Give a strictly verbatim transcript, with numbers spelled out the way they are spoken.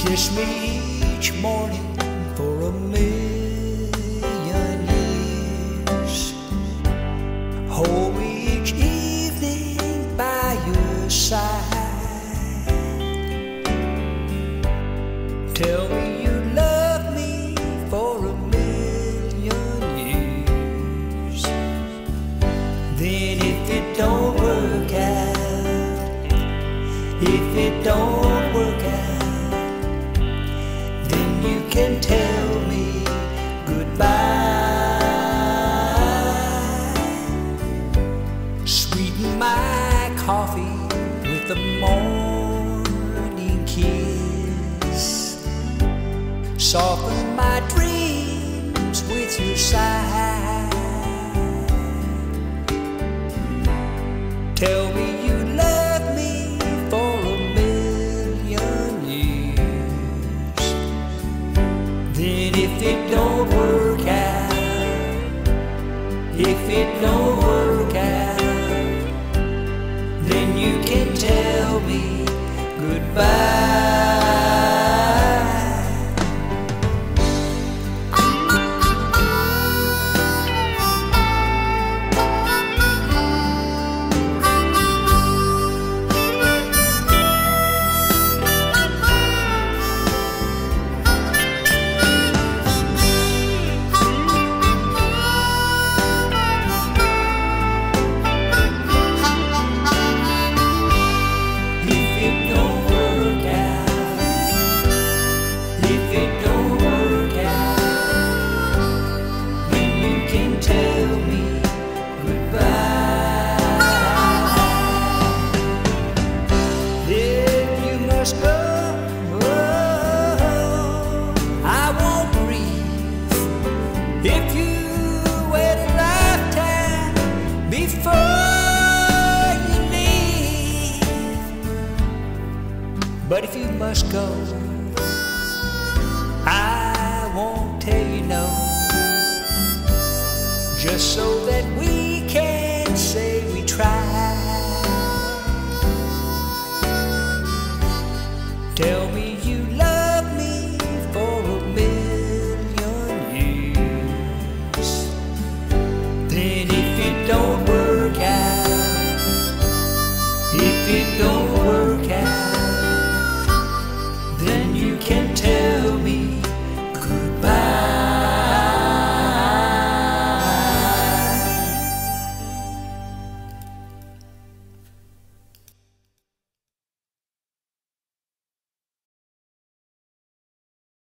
Kiss me each morning for a million years. Hold me each evening by your side. Tell me you love me for a million years. Then if it don't work out, if it don't work out, you can tell me goodbye. Sweeten my coffee with a morning kiss. Soften my dreams with your sigh. Tell me you love me for a million years. Then if it don't work out, if it don't work out, then you can tell me goodbye. If you wait a lifetime before you leave, but if you must go, I won't tell you no, just so that we